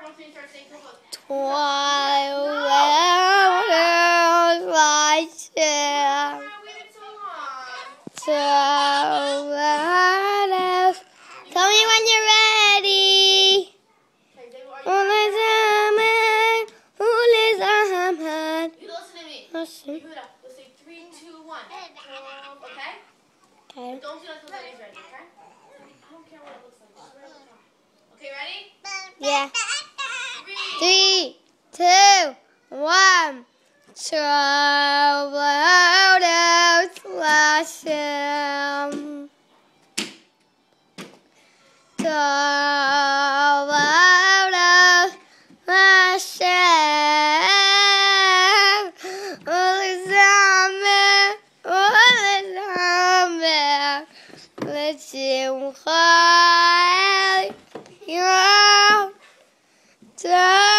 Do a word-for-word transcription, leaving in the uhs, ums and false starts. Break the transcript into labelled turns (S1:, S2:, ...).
S1: Twelve watching. Twelve. Tell me when you're ready. Only zaman, only zaman.
S2: You listen to me.
S1: Listen.
S2: You heard up. Let's say three, two, one. twelve, okay?
S1: Okay.
S2: But don't do that until Daddy's ready, okay? I don't care what it looks like. Just whatever time. Okay, ready?
S1: Yeah.
S2: Three.
S1: Three, two, one. Twelve loud flashing. Twelve loud flashing. Only summer, only summer. Let's you cry. You're